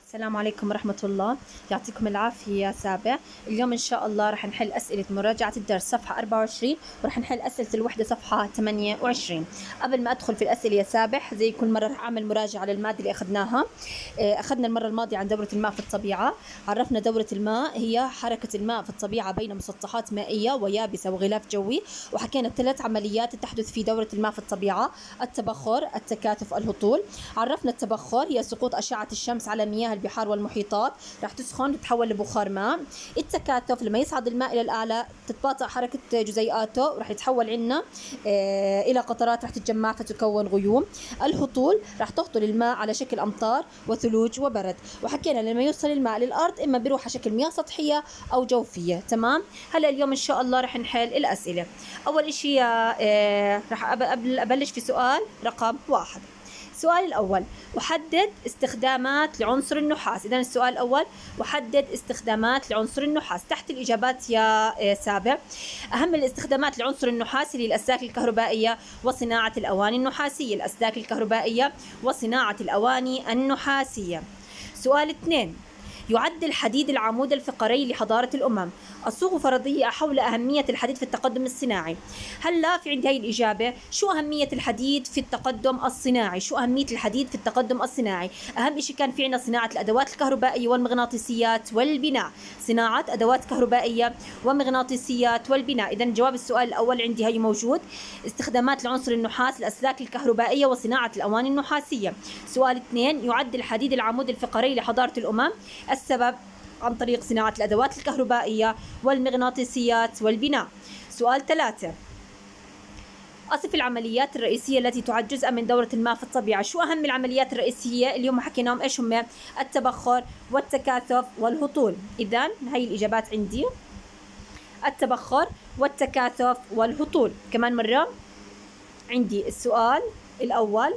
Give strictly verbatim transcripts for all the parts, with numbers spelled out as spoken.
السلام عليكم ورحمة الله، يعطيكم العافية يا سابع. اليوم إن شاء الله رح نحل أسئلة مراجعة الدرس صفحة أربعة وعشرين، ورح نحل أسئلة الوحدة صفحة ثمانية وعشرين. قبل ما أدخل في الأسئلة يا سابع، زي كل مرة رح أعمل مراجعة للمادة اللي أخذناها. أخذنا المرة الماضية عن دورة الماء في الطبيعة، عرفنا دورة الماء هي حركة الماء في الطبيعة بين مسطحات مائية ويابسة وغلاف جوي، وحكينا ثلاث عمليات تحدث في دورة الماء في الطبيعة: التبخر، التكاثف، الهطول. عرفنا التبخر هي سقوط أشعة الشمس على مياه البحار والمحيطات، راح تسخن تتحول لبخار ماء. التكاثف لما يصعد الماء إلى الأعلى تتباطأ حركة جزيئاته، راح يتحول عنا آه إلى قطرات راح تتجمع فتكون غيوم. الهطول راح تهطل الماء على شكل أمطار وثلوج وبرد، وحكينا لما يوصل الماء للأرض إما بيروح على شكل مياه سطحية أو جوفية. تمام. هلا اليوم إن شاء الله راح نحل الأسئلة. أول إشي آه راح أبلش في سؤال رقم واحد. السؤال الأول: وحدد استخدامات لعنصر النحاس. إذن السؤال الأول: وحدد استخدامات لعنصر النحاس. تحت الإجابات يا سابع: أهم الاستخدامات لعنصر النحاس اللي الأسلاك الكهربائية وصناعة الأواني النحاسية. الأسلاك الكهربائية وصناعة الأواني النحاسية. سؤال اثنين: يعد الحديد العمود الفقري لحضارة الأمم. الصوغ فرضية حول أهمية الحديد في التقدم الصناعي. هلا في عندي هاي الإجابة: شو أهمية الحديد في التقدم الصناعي؟ شو أهمية الحديد في التقدم الصناعي؟ أهم شيء كان في عندنا صناعة الأدوات الكهربائية والمغناطيسيات والبناء. صناعة أدوات كهربائية ومغناطيسيات والبناء. إذن جواب السؤال الأول عندي هاي موجود: استخدامات لعنصر النحاس، الأسلاك الكهربائية وصناعة الأواني النحاسية. سؤال اثنين: يعد الحديد العمود الفقري لحضارة الأمم. السبب: عن طريق صناعة الأدوات الكهربائية والمغناطيسيات والبناء. سؤال ثلاثة: أصف العمليات الرئيسية التي تعد جزءا من دورة الماء في الطبيعة. شو أهم العمليات الرئيسية اللي هم حكيناهم؟ إيش هم؟ التبخر والتكاثف والهطول. إذن هاي الإجابات عندي: التبخر والتكاثف والهطول. كمان مرة عندي السؤال الأول: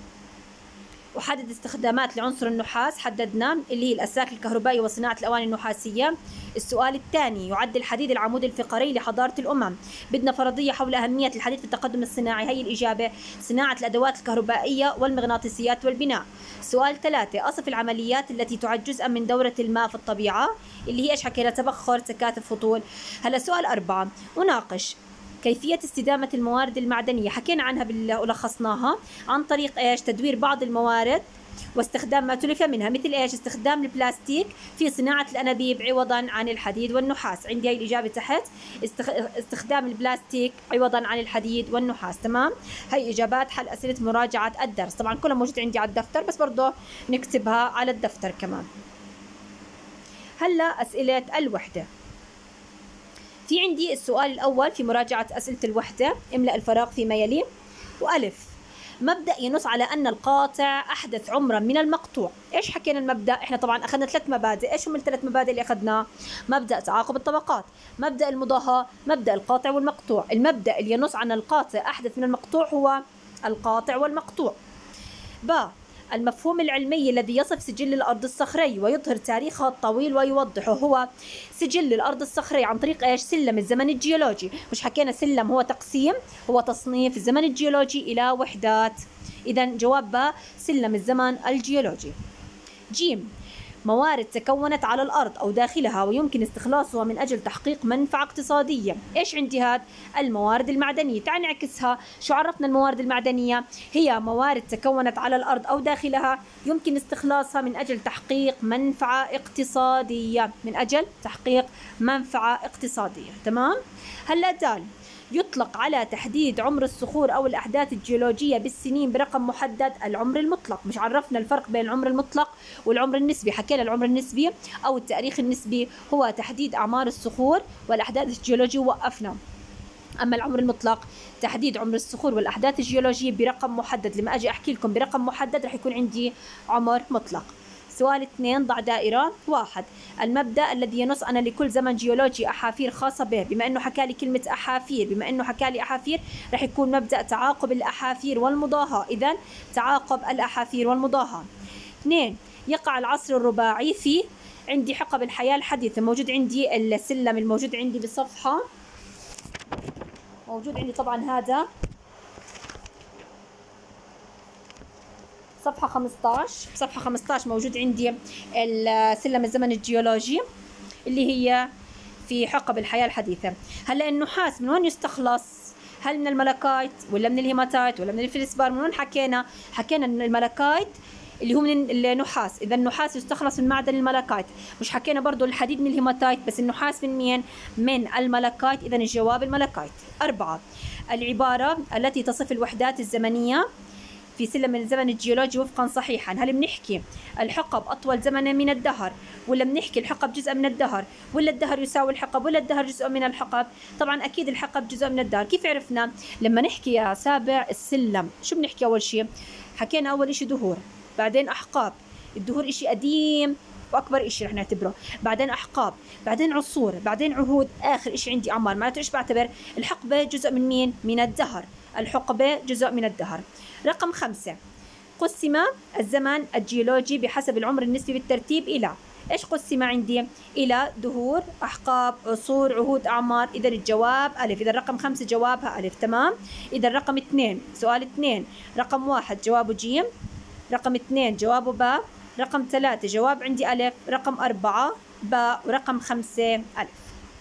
وحدد استخدامات لعنصر النحاس. حددنا اللي هي الأسلاك الكهربائية وصناعة الأواني النحاسية. السؤال الثاني: يعد الحديد العمود الفقري لحضارة الأمم. بدنا فرضية حول أهمية الحديد في التقدم الصناعي. هي الإجابة: صناعة الأدوات الكهربائية والمغناطيسيات والبناء. سؤال ثلاثة: أصف العمليات التي تعد جزءا من دورة الماء في الطبيعة، اللي هي إيش حكينا؟ تبخر، تكاثف، هطول. هلا سؤال أربعة: أناقش كيفية استدامة الموارد المعدنية. حكينا عنها ولخصناها عن طريق إيش؟ تدوير بعض الموارد واستخدام ما تلف منها، مثل إيش؟ استخدام البلاستيك في صناعة الأنابيب عوضا عن الحديد والنحاس. عندي هاي الإجابة تحت: استخدام البلاستيك عوضا عن الحديد والنحاس. تمام. هاي إجابات حل أسئلة مراجعة الدرس. طبعا كلها موجودة عندي على الدفتر، بس برضه نكتبها على الدفتر كمان. هلا أسئلة الوحدة. في عندي السؤال الأول في مراجعة أسئلة الوحدة: املأ الفراغ فيما يلي. وألف: مبدأ ينص على أن القاطع أحدث عمرا من المقطوع. إيش حكينا المبدأ؟ إحنا طبعا أخذنا ثلاث مبادئ. إيش هم الثلاث مبادئ اللي أخذناه؟ مبدأ تعاقب الطبقات، مبدأ المضاهاة، مبدأ القاطع والمقطوع. المبدأ اللي ينص عن القاطع أحدث من المقطوع هو القاطع والمقطوع. ب: المفهوم العلمي الذي يصف سجل الأرض الصخري ويظهر تاريخها الطويل ويوضحه هو سجل الأرض الصخري عن طريق إيش؟ سلم الزمن الجيولوجي. مش حكينا سلم هو تقسيم، هو تصنيف الزمن الجيولوجي إلى وحدات. إذن جواب ب: سلم الزمن الجيولوجي. ج: موارد تكونت على الأرض أو داخلها ويمكن استخلاصها من أجل تحقيق منفعة اقتصادية. إيش عندي هاد؟ الموارد المعدنية. تعال نعكسها. شو عرفنا الموارد المعدنية؟ هي موارد تكونت على الأرض أو داخلها يمكن استخلاصها من أجل تحقيق منفعة اقتصادية. من أجل تحقيق منفعة اقتصادية. تمام؟ هلا دال: يطلق على تحديد عمر الصخور أو الأحداث الجيولوجية بالسنين برقم محدد العمر المطلق. مش عرفنا الفرق بين العمر المطلق والعمر النسبي؟ حكينا العمر النسبي أو التاريخ النسبي هو تحديد أعمار الصخور والأحداث الجيولوجية ووقفنا. أما العمر المطلق تحديد عمر الصخور والأحداث الجيولوجية برقم محدد. لما أجي أحكي لكم برقم محدد رح يكون عندي عمر مطلق. سؤال اثنين: ضع دائرة. واحد: المبدأ الذي ينص أن لكل زمن جيولوجي أحافير خاصة به. بما أنه حكى لي كلمة أحافير، بما أنه حكى لي أحافير رح يكون مبدأ تعاقب الأحافير والمضاهاة. إذن تعاقب الأحافير والمضاهاة. اثنين: يقع العصر الرباعي في عندي حقب الحياة الحديثة. موجود عندي السلم الموجود عندي بصفحة، موجود عندي طبعا هذا صفحة خمسطعش. صفحة خمسطعش موجود عندي السلم الزمن الجيولوجي اللي هي في حقب الحياة الحديثة. هلا النحاس من وين يستخلص؟ هل من الملكايت ولا من الهيماتايت ولا من الفلسبار؟ من وين حكينا؟ حكينا ان الملكايت اللي هو من النحاس، اذا النحاس يستخلص من معدن الملكايت. مش حكينا برضو الحديد من الهيماتايت، بس النحاس من مين؟ من الملكايت، اذا الجواب الملكايت. أربعة، العبارة التي تصف الوحدات الزمنية في سلم الزمن الجيولوجي وفقا صحيحا، هل بنحكي الحقب أطول زمنا من الدهر، ولا بنحكي الحقب جزء من الدهر، ولا الدهر يساوي الحقب، ولا الدهر جزء من الحقب؟ طبعا أكيد الحقب جزء من الدهر. كيف عرفنا؟ لما نحكي يا سابع السلم شو بنحكي أول شيء؟ حكينا أول إشي دهور، بعدين أحقاب. الدهور إشي قديم واكبر شيء رح نعتبره، بعدين احقاب، بعدين عصور، بعدين عهود، اخر شيء عندي اعمار. معناته ايش بعتبر؟ الحقبه جزء من مين؟ من الدهر. الحقبه جزء من الدهر. رقم خمسة، قسم الزمن الجيولوجي بحسب العمر النسبي بالترتيب الى ايش؟ قسم عندي الى دهور، احقاب، عصور، عهود، اعمار. اذا الجواب الف. اذا رقم خمسة جوابها الف. تمام. اذا رقم اثنين، سؤال اثنين، رقم واحد جوابه جيم، رقم اثنين جوابه باء، رقم ثلاثة جواب عندي ألف، رقم أربعة باء، ورقم خمسة ألف.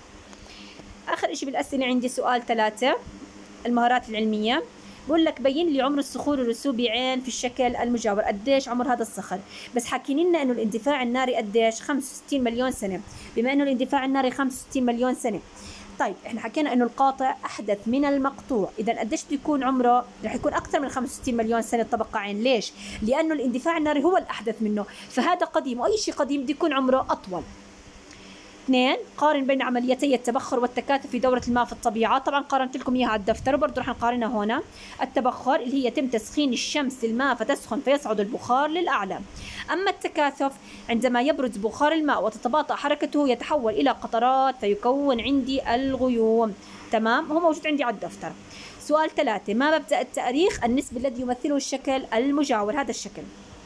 آخر إشي بالأسئلة عندي سؤال ثلاثة، المهارات العلمية. بقول لك بين لي عمر الصخور الرسوبي عين في الشكل المجاور. قديش عمر هذا الصخر؟ بس حاكين لنا إنه الاندفاع الناري قديش؟ خمسة وستين مليون سنة. بما إنه الاندفاع الناري خمسة وستين مليون سنة، طيب احنا حكينا انه القاطع احدث من المقطوع، اذا قديش بده يكون عمره؟ رح يكون اكثر من خمسة وستين مليون سنه طبقه عين. ليش؟ لانه الاندفاع الناري هو الاحدث منه، فهذا قديم، واي شيء قديم بده يكون عمره اطول. اثنين، قارن بين عمليتي التبخر والتكاثف في دورة الماء في الطبيعة. طبعا قارنت لكم اياها على الدفتر وبرضه رح نقارنها هنا. التبخر اللي هي يتم تسخين الشمس الماء فتسخن فيصعد البخار للأعلى. أما التكاثف عندما يبرز بخار الماء وتتباطأ حركته يتحول إلى قطرات فيكون عندي الغيوم. تمام، هو موجود عندي على الدفتر. سؤال ثلاثة، ما مبدأ التاريخ النسبي الذي يمثله الشكل المجاور؟ هذا الشكل،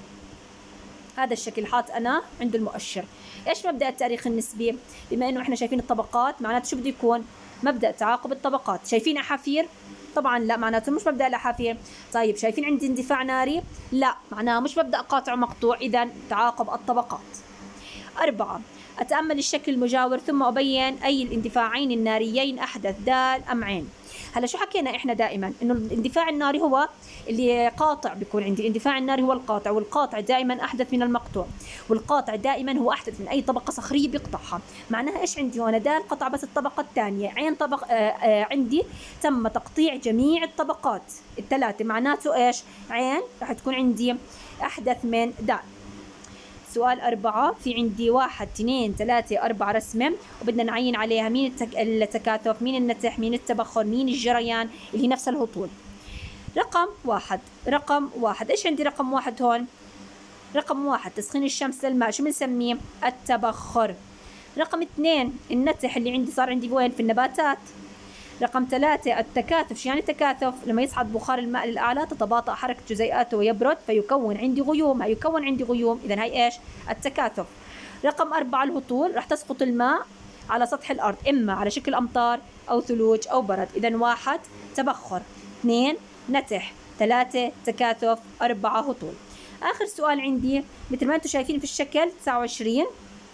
هذا الشكل حاط أنا عند المؤشر. إيش مبدأ التاريخ النسبي؟ بما إنه إحنا شايفين الطبقات، معناته شو بده يكون؟ مبدأ تعاقب الطبقات. شايفين أحافير؟ طبعا لا، معناته مش مبدأ الأحافير. طيب شايفين عندي اندفاع ناري؟ لا، معناه مش مبدأ قاطع مقطوع، إذا تعاقب الطبقات. أربعة، أتأمل الشكل المجاور ثم أبين أي الاندفاعين الناريين أحدث، دال أم عين. هلا شو حكينا احنا دائما؟ انه الاندفاع الناري هو اللي قاطع، بيكون عندي الاندفاع الناري هو القاطع، والقاطع دائما احدث من المقطوع، والقاطع دائما هو احدث من اي طبقه صخريه بيقطعها. معناها ايش عندي هون؟ دال قطع بس الطبقه الثانيه، عين طبق آآ آآ عندي تم تقطيع جميع الطبقات الثلاثه، معناته ايش؟ عين راح تكون عندي احدث من دال. سؤال أربعة، في عندي واحد اثنين ثلاثة أربعة رسمة وبدنا نعين عليها مين التك... التكاثف، مين النتح، مين التبخر، مين الجريان، اللي هي نفس الهطول. رقم واحد، رقم واحد، إيش عندي رقم واحد هون؟ رقم واحد تسخين الشمس للماء، شو بنسميه؟ التبخر. رقم اثنين النتح اللي عندي صار عندي وين؟ في النباتات. رقم ثلاثة التكاثف، شو يعني تكاثف؟ لما يصعد بخار الماء للأعلى تتباطأ حركة جزيئاته ويبرد فيكون عندي غيوم، هيكون عندي غيوم، إذا هي إيش؟ التكاثف. رقم أربعة الهطول، رح تسقط الماء على سطح الأرض إما على شكل أمطار أو ثلوج أو برد، إذا واحد تبخر، اثنين نتح، ثلاثة تكاثف، أربعة هطول. آخر سؤال عندي مثل ما أنتم شايفين في الشكل تسعة وعشرين،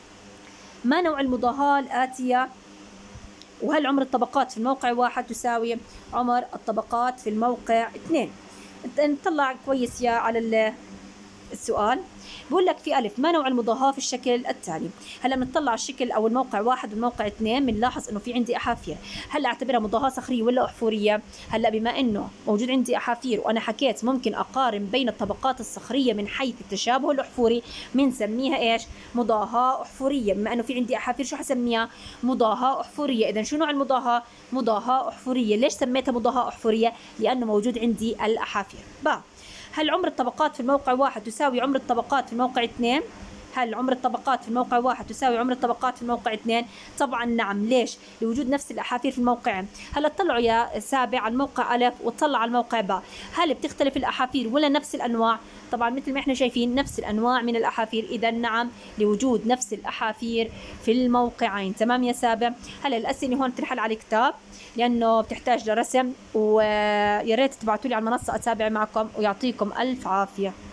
ما نوع المضاهاة الآتية؟ وهل عمر الطبقات في الموقع واحد تساوي عمر الطبقات في الموقع اثنين؟ نطلع كويس يا على السؤال. بقول لك في ألف، ما نوع المضاهاة في الشكل التالي؟ هلا بنطلع الشكل أو الموقع واحد والموقع اثنين، بنلاحظ إنه في عندي أحافير. هلا أعتبرها مضاهاة صخرية ولا أحفورية؟ هلا بما إنه موجود عندي أحافير وأنا حكيت ممكن أقارن بين الطبقات الصخرية من حيث التشابه الأحفوري، بنسميها إيش؟ مضاهاة أحفورية. بما إنه في عندي أحافير شو حسميها؟ مضاهاة أحفورية. إذا شو نوع المضاهاة؟ مضاهاة أحفورية. ليش سميتها مضاهاة أحفورية؟ لأنه موجود عندي الأحافير. با هل عمر الطبقات في الموقع واحد تساوي عمر الطبقات في الموقع اثنين؟ هل عمر الطبقات في الموقع واحد تساوي عمر الطبقات في الموقع اثنين؟ طبعا نعم. ليش؟ لوجود نفس الأحافير في الموقعين. هلا اطلعوا يا سابع على الموقع ألف واطلع على الموقع باء، هل بتختلف الأحافير ولا نفس الأنواع؟ طبعا مثل ما احنا شايفين نفس الأنواع من الأحافير، إذا نعم لوجود نفس الأحافير في الموقعين. تمام يا سابع؟ هلا الأسئلة هون بتنحل على الكتاب لأنه بتحتاج لرسم، ويا ريت تبعتوا لي على المنصة أتابع معكم، ويعطيكم ألف عافية.